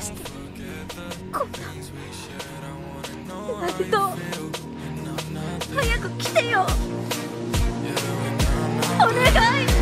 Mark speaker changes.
Speaker 1: してこんな。ナルト、早く来てよ、お願い。